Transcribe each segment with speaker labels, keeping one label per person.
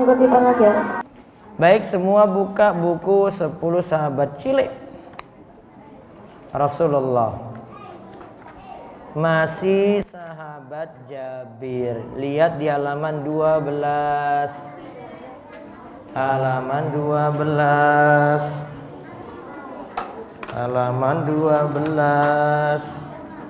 Speaker 1: mengikuti pengajian.
Speaker 2: Baik, semua buka buku 10 sahabat cilik Rasulullah. Masih sahabat Jabir. Lihat di halaman 12. Halaman 12. Halaman 12.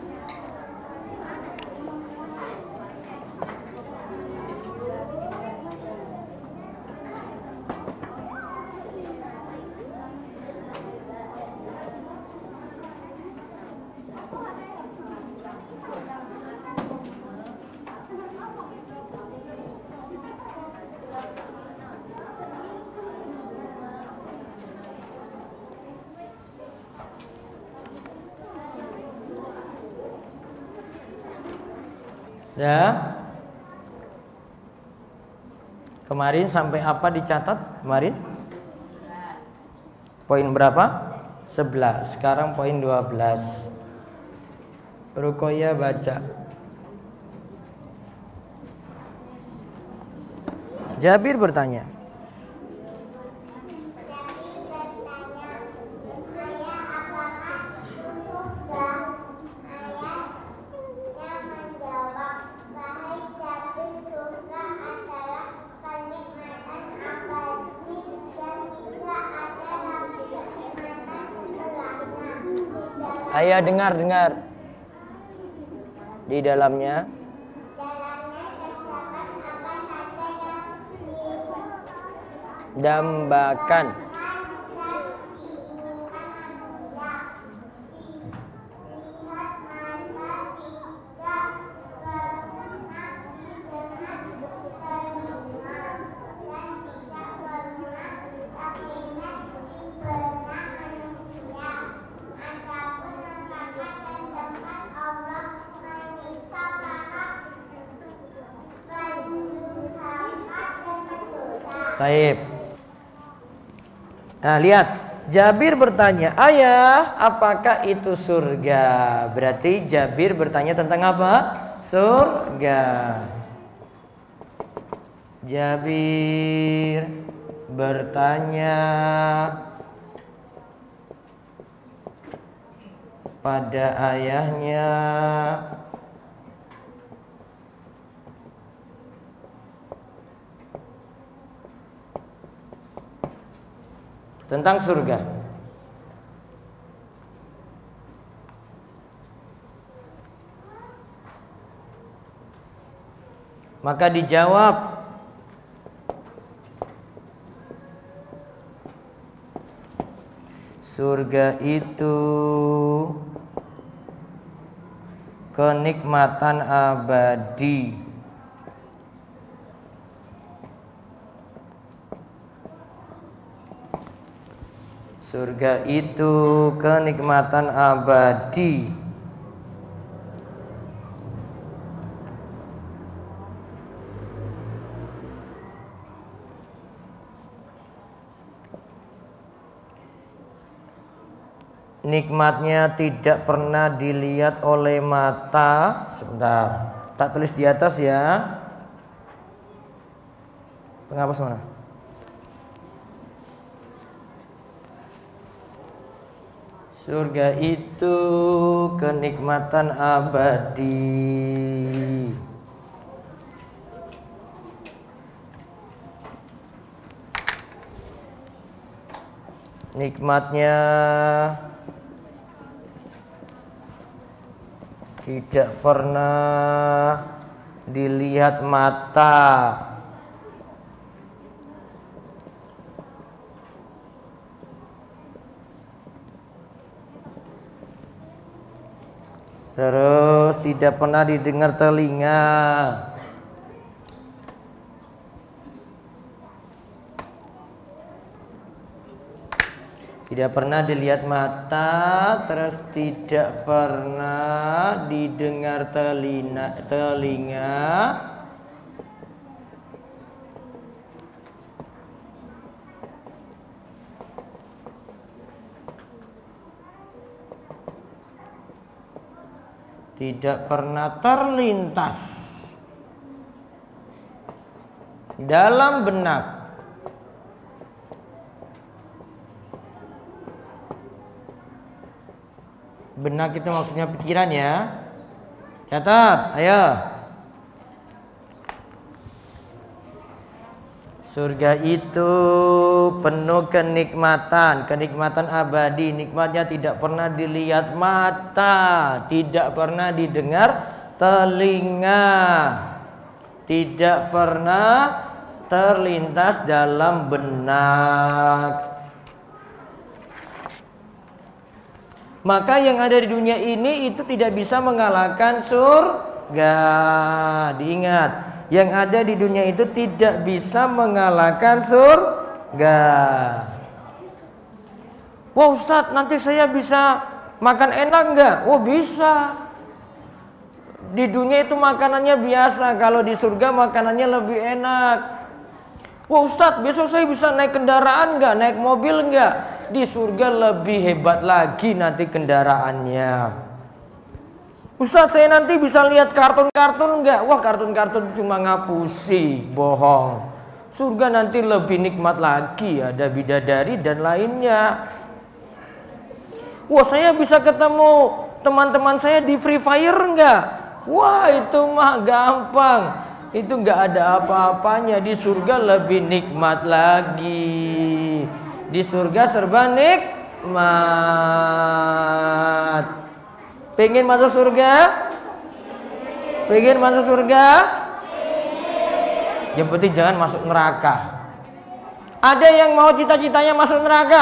Speaker 2: Ya. Kemarin sampai apa dicatat? Kemarin? Poin berapa? 11. Sekarang poin 12. Ruqayyah baca. Jabir bertanya. Ayah dengar di dalamnya dambakan. Baik. Nah, lihat. Jabir bertanya, "Ayah, apakah itu surga?" Berarti Jabir bertanya tentang apa? Surga. Jabir bertanya pada ayahnya tentang surga. Maka dijawab, surga itu kenikmatan abadi. Surga itu kenikmatan abadi. Nikmatnya tidak pernah dilihat oleh mata. Sebentar, tak tulis di atas ya. Penghapus mana? Surga itu kenikmatan abadi. Nikmatnya tidak pernah dilihat mata. Terus tidak pernah didengar telinga. Tidak pernah dilihat mata, terus tidak pernah didengar telinga. Tidak pernah terlintas dalam benak. Benak itu maksudnya pikiran ya. Catat, ayo. Surga itu penuh kenikmatan, kenikmatan abadi. Nikmatnya tidak pernah dilihat mata, tidak pernah didengar telinga, tidak pernah terlintas dalam benak. Maka yang ada di dunia ini itu tidak bisa mengalahkan surga. Diingat, yang ada di dunia itu tidak bisa mengalahkan surga. Wah Ustadz, nanti saya bisa makan enak nggak? Oh bisa. Di dunia itu makanannya biasa, kalau di surga makanannya lebih enak. Wah Ustadz, besok saya bisa naik kendaraan nggak? Naik mobil nggak? Di surga lebih hebat lagi nanti kendaraannya. Ustadz, saya nanti bisa lihat kartun-kartun enggak? Wah, kartun-kartun cuma ngapusi, bohong. Surga nanti lebih nikmat lagi, ada bidadari dan lainnya. Wah, saya bisa ketemu teman-teman saya di Free Fire enggak? Wah, itu mah gampang. Itu enggak ada apa-apanya. Di surga lebih nikmat lagi. Di surga serba nikmat. Pengen masuk surga? Pengen masuk surga? Yang penting jangan masuk neraka. Ada yang mau cita-citanya masuk neraka?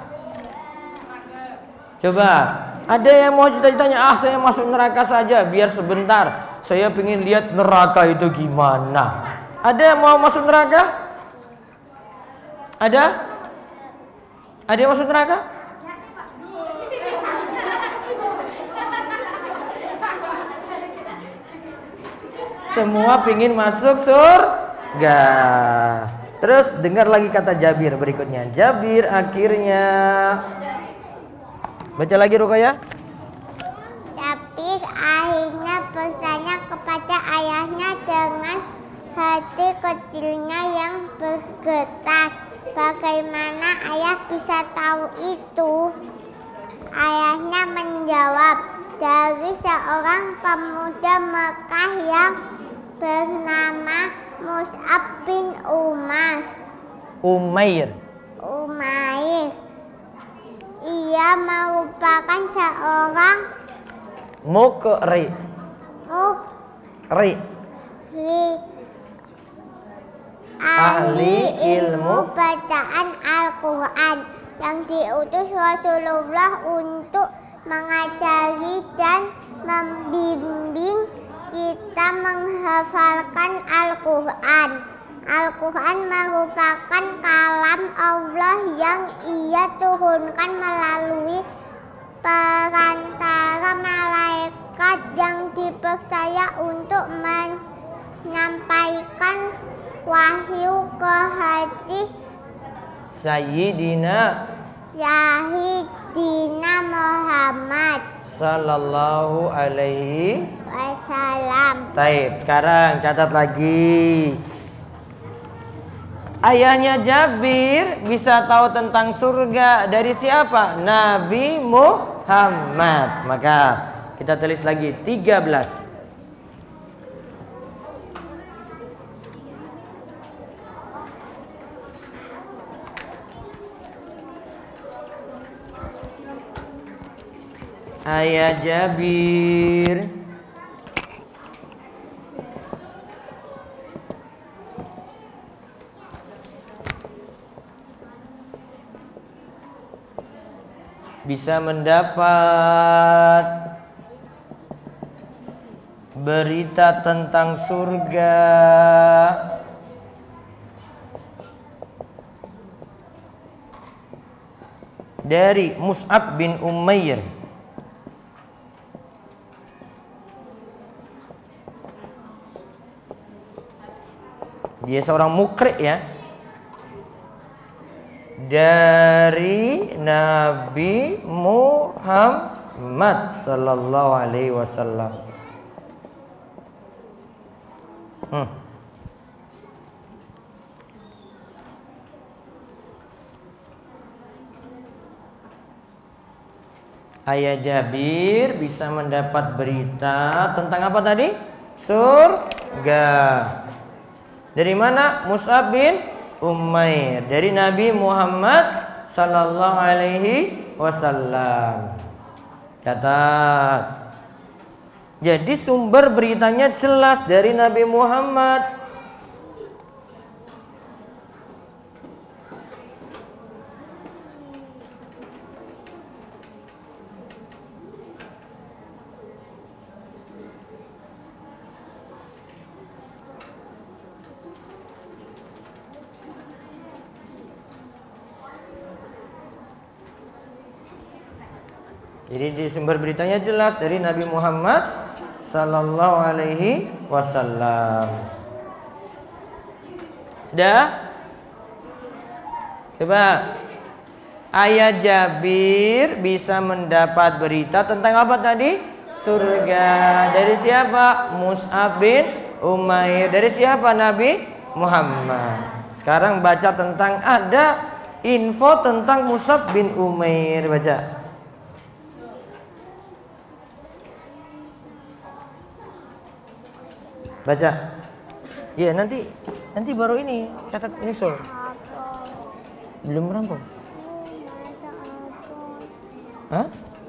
Speaker 2: Coba. Ada yang mau cita-citanya, saya masuk neraka saja biar sebentar. Saya pengen lihat neraka itu gimana. Ada yang mau masuk neraka? Ada? Ada yang masuk neraka? Semua pingin masuk surga. Terus dengar lagi kata Jabir berikutnya. Jabir akhirnya baca lagi Ruqayyah.
Speaker 1: Jabir akhirnya bertanya kepada ayahnya dengan hati kecilnya yang bergetar. Bagaimana ayah bisa tahu itu? Ayahnya menjawab, dari seorang pemuda Mekah yang bernama Mus'ab bin Umair. Ia merupakan seorang
Speaker 2: Mukri. Ahli ilmu
Speaker 1: bacaan Al-Quran yang diutus Rasulullah untuk mengajari dan membimbing kita menghafalkan Al-Quran. Al-Quran merupakan kalam Allah yang Ia turunkan melalui perantara malaikat yang dipercaya untuk menyampaikan wahyu ke hati
Speaker 2: Sayyidina
Speaker 1: Muhammad
Speaker 2: sallallahu alaihi
Speaker 1: wasallam.
Speaker 2: Baik, sekarang catat lagi. Ayahnya Jabir bisa tahu tentang surga dari siapa? Nabi Muhammad. Maka kita tulis lagi 13. Ayah Jabir bisa mendapat berita tentang surga dari Mus'ab bin Umair. Dia seorang mukri ya, dari Nabi Muhammad sallallahu alaihi wasallam. Ayah Jabir bisa mendapat berita tentang apa tadi? Surga. Dari mana? Mus'ab bin Umair. Dari Nabi Muhammad sallallahu alaihi wasallam. Catat. Jadi sumber beritanya jelas dari Nabi Muhammad. Jadi di sumber beritanya jelas dari Nabi Muhammad sallallahu alaihi wasallam. Sudah? Coba. Ayah Jabir bisa mendapat berita tentang apa tadi? Surga. Dari siapa? Mus'ab bin Umair. Dari siapa? Nabi Muhammad. Sekarang baca tentang ada info tentang Mus'ab bin Umair. Baca. Baca. Iya, nanti baru ini catat nyusul. Belum rampung. Hah?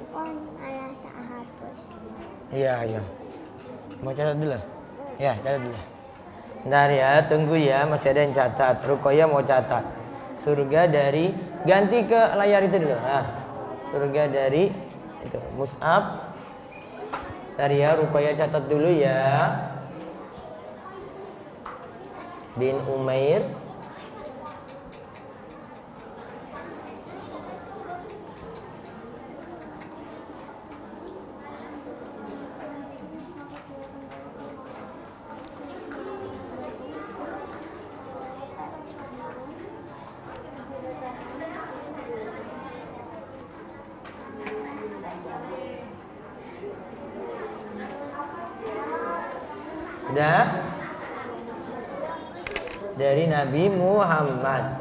Speaker 2: Iya. Mau catat dulu? Ya, catat dulu. Bentar ya, tunggu ya, masih ada yang catat. Ruqayyah mau catat. Surga dari, ganti ke layar itu dulu. Nah, surga dari itu Mus'ab. Bentar ya, Ruqayyah catat dulu ya. Bin Umair. Udah? Dari Nabi Muhammad.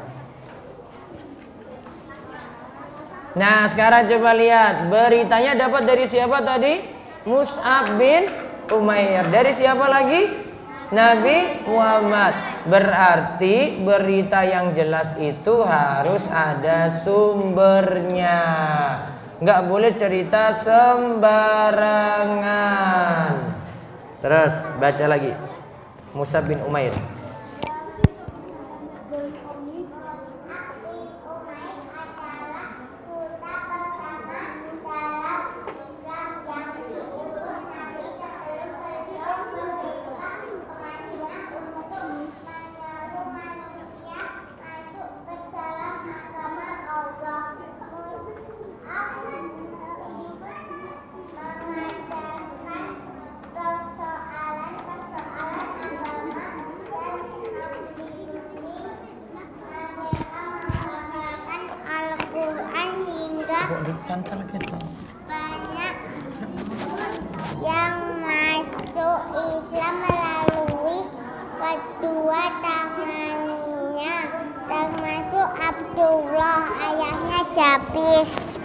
Speaker 2: Nah, sekarang coba lihat beritanya dapat dari siapa tadi? Mus'ab bin Umair. Dari siapa lagi? Nabi Muhammad. Berarti berita yang jelas itu harus ada sumbernya. Nggak boleh cerita sembarangan. Terus baca lagi. Mus'ab bin Umair.
Speaker 1: Banyak yang masuk Islam melalui kedua tangannya, termasuk Abdullah, ayahnya Jabir.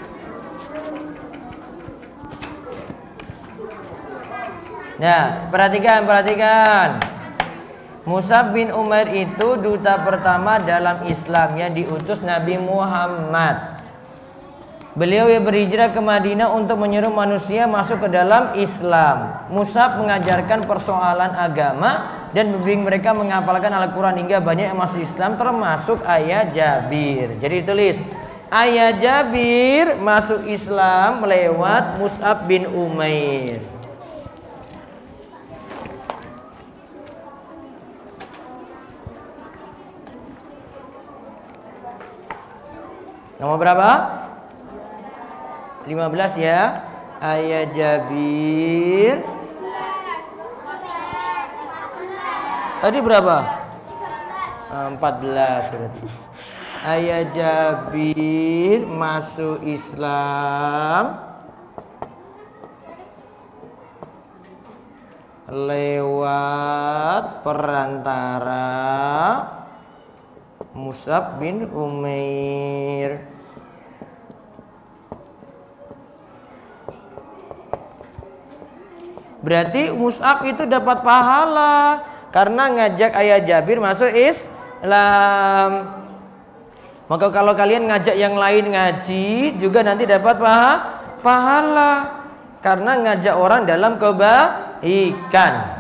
Speaker 2: Nah, perhatikan. Mus'ab bin Umair itu duta pertama dalam Islam yang diutus Nabi Muhammad. Beliau yang berhijrah ke Madinah untuk menyuruh manusia masuk ke dalam Islam. Mus'ab mengajarkan persoalan agama dan membimbing mereka menghafalkan Al-Quran hingga banyak yang masuk Islam, termasuk ayah Jabir. Jadi tulis, ayah Jabir masuk Islam lewat Mus'ab bin Umair. Nomor berapa? 15 ya. Ayah Jabir. Tadi berapa? 14 berarti. Ayah Jabir masuk Islam lewat perantara Mus'ab bin Umair. Berarti Mus'ab itu dapat pahala karena ngajak ayah Jabir masuk Islam. Maka kalau kalian ngajak yang lain ngaji juga nanti dapat pahala karena ngajak orang dalam kebaikan.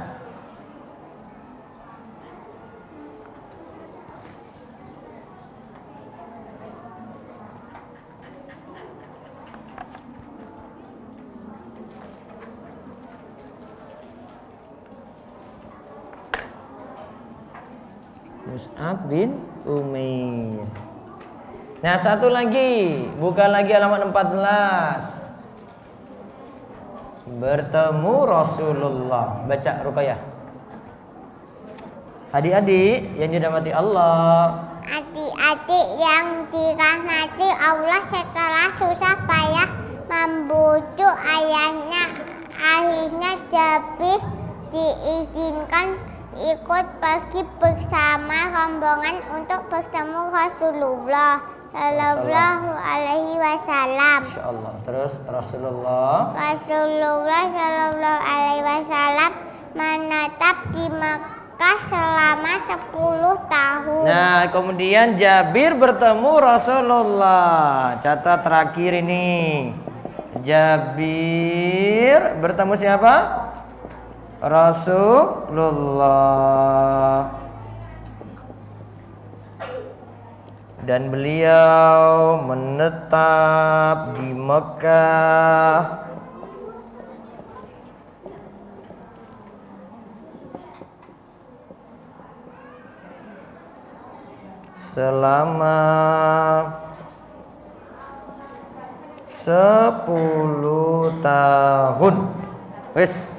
Speaker 2: Mus'ab bin Umair. Nah, satu lagi, buka lagi halaman 14. Bertemu Rasulullah. Baca Ruqayyah. Adik-adik yang dirahmati Allah.
Speaker 1: Adik-adik yang dirahmati Allah, setelah susah payah membujuk ayahnya, akhirnya Jabir diizinkan ikut pergi bersama rombongan untuk bertemu Rasulullah Sallallahu Alaihi Wasallam.
Speaker 2: Insyaallah. Terus Rasulullah
Speaker 1: Sallallahu Alaihi Wasallam menetap di Mekah selama 10 tahun.
Speaker 2: Nah, kemudian Jabir bertemu Rasulullah. Catat terakhir ini. Jabir bertemu siapa? Rasulullah. Dan beliau menetap di Mekah selama 10 tahun. Wes.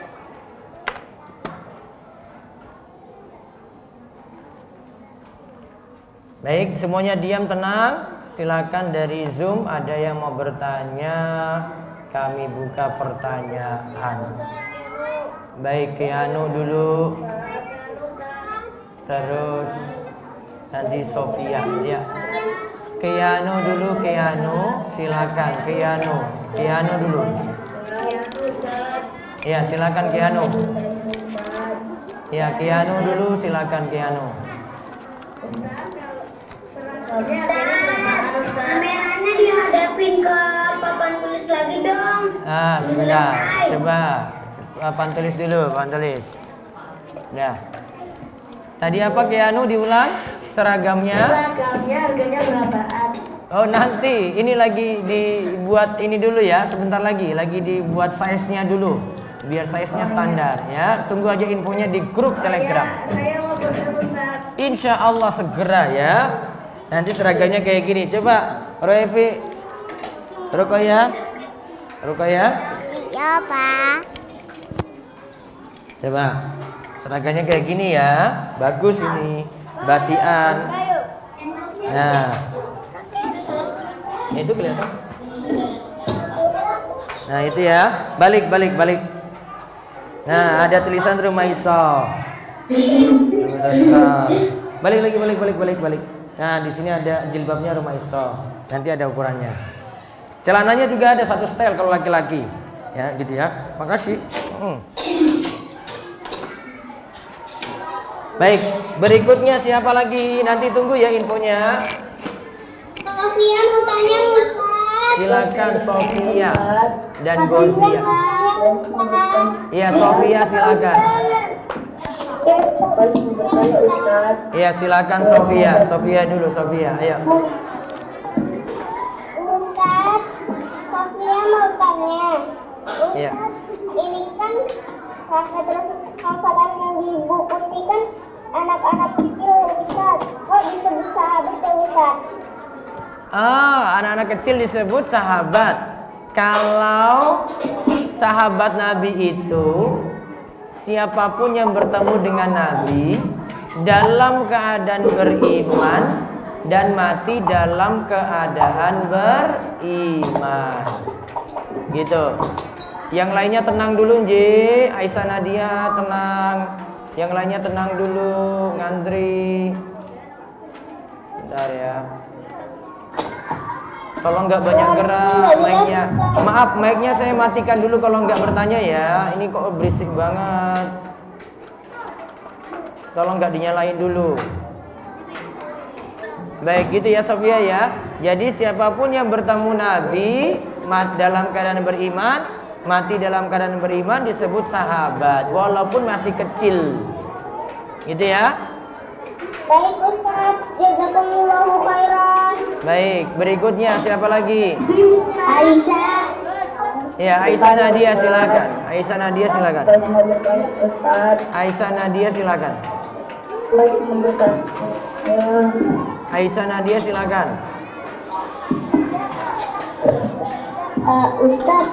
Speaker 2: Baik, semuanya diam, tenang. Silakan dari Zoom ada yang mau bertanya, kami buka pertanyaan. Baik, Keanu dulu. Terus nanti Sofia, ya. Keanu dulu, Keanu, silakan Keanu dulu. Ya, silakan Keanu. Ya, Keanu dulu, silakan Keanu.
Speaker 1: Kameranya dihadapin ke papan tulis lagi dong.
Speaker 2: Sebentar, coba papan tulis dulu, papan tulis. Nah, tadi apa Keanu diulang? Seragamnya
Speaker 1: harganya berapaan?
Speaker 2: Oh, nanti ini lagi dibuat ini dulu ya, sebentar lagi dibuat size-nya dulu, biar size-nya standar ya. Tunggu aja infonya di grup Telegram.
Speaker 1: Saya mau bertanya.
Speaker 2: Insya Allah segera ya. Nanti seragamnya kayak gini. Coba Roevi, Ruqayyah.
Speaker 1: Iya, Pak.
Speaker 2: Coba seragamnya kayak gini ya. Bagus ini. Batian. Nah, itu kelihatan. Nah, itu ya. Balik. Nah, ada tulisan Rumaisa. Balik. Nah, di sini ada jilbabnya Rumaisa. Nanti ada ukurannya. Celananya juga ada satu style kalau laki-laki. Ya, gitu ya. Makasih. Baik, berikutnya siapa lagi? Nanti tunggu ya infonya.
Speaker 1: Sofia mau tanya, Ustaz.
Speaker 2: Silakan Sofia dan Gozia. Iya, Sofia silakan. Iya, silakan Sofia. Sofia dulu, Sofia. Ayo.
Speaker 1: Ustaz, Sofia mau tanya.
Speaker 2: Iya.
Speaker 1: Ini kan sahabat yang di buku ini kan anak-anak kecil, Ustaz. Kok disebut sahabat ya, Ustaz?
Speaker 2: Anak-anak kecil disebut sahabat. Kalau sahabat Nabi itu siapapun yang bertemu dengan Nabi dalam keadaan beriman dan mati dalam keadaan beriman. Gitu. Yang lainnya tenang dulu, Aisyah Nadia tenang. Yang lainnya tenang dulu, ngantri. Bentar ya. Tolong nggak banyak gerak mic-nya. Maaf, mic-nya saya matikan dulu kalau nggak bertanya ya. Ini kok berisik banget. Tolong nggak dinyalain dulu. Baik, gitu ya Sofia ya. Jadi siapapun yang bertemu Nabi dalam keadaan beriman, mati dalam keadaan beriman disebut sahabat, walaupun masih kecil. Gitu ya.
Speaker 1: Baik Ustaz, jazakumullahu khairan.
Speaker 2: Baik, berikutnya siapa lagi?
Speaker 1: Aisyah.
Speaker 2: Ya, Aisyah Nadia silakan. Aisyah Nadia silakan. Aisyah Nadia silakan. Aisyah Nadia silakan.
Speaker 1: Ustaz,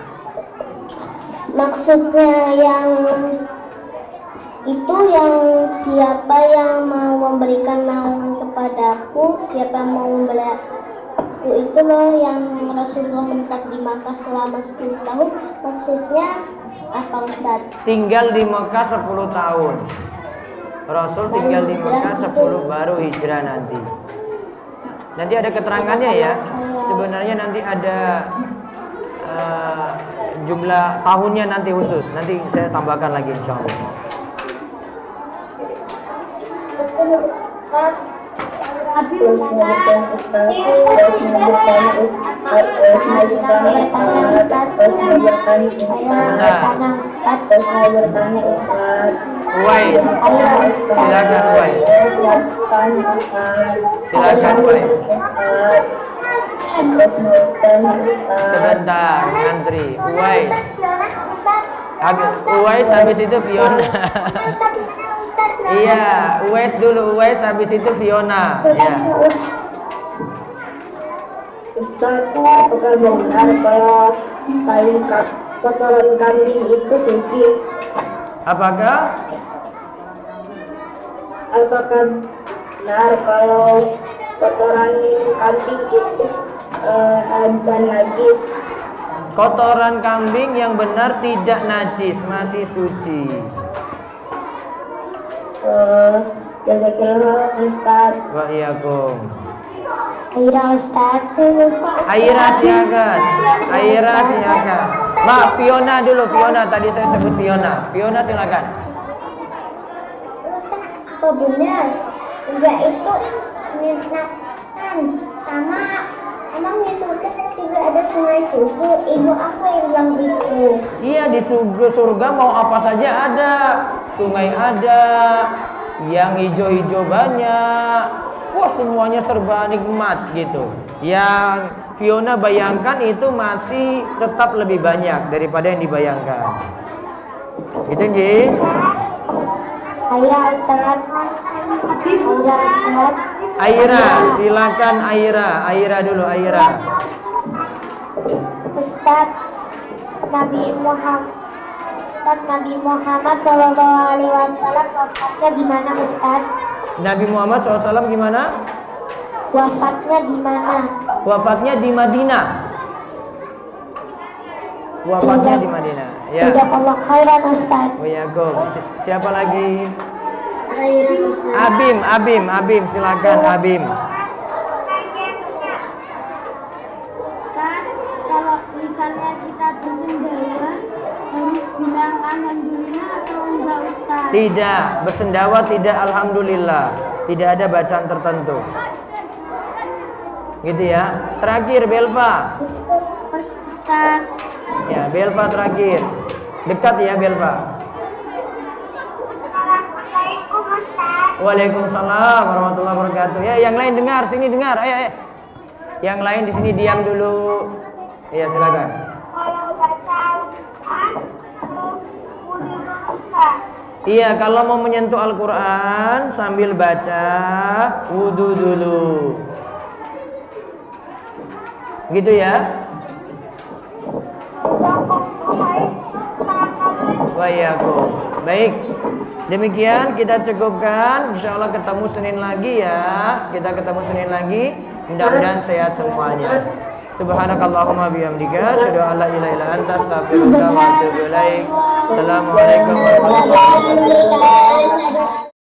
Speaker 1: maksudnya yang itu yang siapa yang mau memberikan naungan kepadaku, siapa mau membeli aku, itu loh yang Rasulullah menetap di Makkah selama 10 tahun. Maksudnya apa Ustaz?
Speaker 2: Tinggal di Mekah 10 tahun. Rasul tinggal di Mekah 10 baru hijrah nanti. Nanti ada keterangannya ya. Sebenarnya nanti ada jumlah tahunnya nanti khusus. Nanti saya tambahkan lagi insya Allah. Uwais, silakan Uwais. Silakan Uwais. Sebentar, ngantri. Uwais. Uwais habis itu Fiona. Iya, Uwais dulu, Uwais habis itu Fiona. Ya.
Speaker 3: Ustaz, apakah benar kalau kotoran kambing itu suci?
Speaker 2: Apakah?
Speaker 3: Apakah benar kalau kotoran kambing itu dan najis?
Speaker 2: Kotoran kambing yang benar tidak najis, masih suci.
Speaker 3: Jazakillah Ustaz.
Speaker 2: Wa iyyakum.
Speaker 1: Aira Ustaz.
Speaker 2: Aira silakan. Aira silakan. Maaf, Fiona dulu, Fiona. Tadi saya sebut Fiona. Fiona silakan.
Speaker 1: Apa benar? Juga itu menyatakan sama emang di surga juga ada sungai susu. Ibu aku yang bilang itu.
Speaker 2: Iya, di surga mau apa saja ada. Sungai ada, yang hijau-hijau banyak. Wah, semuanya serba nikmat gitu. Yang Fiona bayangkan itu masih tetap lebih banyak daripada yang dibayangkan. Gitu nggih.
Speaker 1: Aira Ustaz. Aira Ustaz.
Speaker 2: Aira, silakan Aira. Aira dulu, Aira.
Speaker 1: Ustaz Nabi Muhammad SAW wafatnya di mana Ustaz?
Speaker 2: Nabi Muhammad SAW gimana?
Speaker 1: Wafatnya di mana?
Speaker 2: Wafatnya di Madinah. Wafatnya di Madinah. Ya.
Speaker 1: Jazakallah khairan Ustaz.
Speaker 2: Waalaikum. Siapa lagi?
Speaker 1: Aira Ustaz.
Speaker 2: Abim, silakan Abim.
Speaker 4: Kan kalau misalnya kita bersendawa harus bilang alhamdulillah atau enggak Ustaz?
Speaker 2: Tidak, bersendawa tidak alhamdulillah. Tidak ada bacaan tertentu. Gitu ya. Terakhir Belva.
Speaker 4: Ustaz.
Speaker 2: Ya, Belva terakhir. Dekat ya Belva. Waalaikumsalam warahmatullahi wabarakatuh. Ya, yang lain dengar, sini dengar. Ayo. Yang lain di sini diam dulu. Iya, silakan. Iya, kalau mau menyentuh Al-Quran sambil baca wudu dulu. Gitu ya. Waalaikumsalam. Baik. Demikian kita cukupkan. Insya Allah ketemu Senin lagi ya. Kita ketemu Senin lagi. Mudah-mudahan sehat semuanya. Subhanakallahumma bihamdika asyhadu an la ilaha illa anta astaghfiruka wa atubu ilaik. Assalamualaikum warahmatullahi wabarakatuh.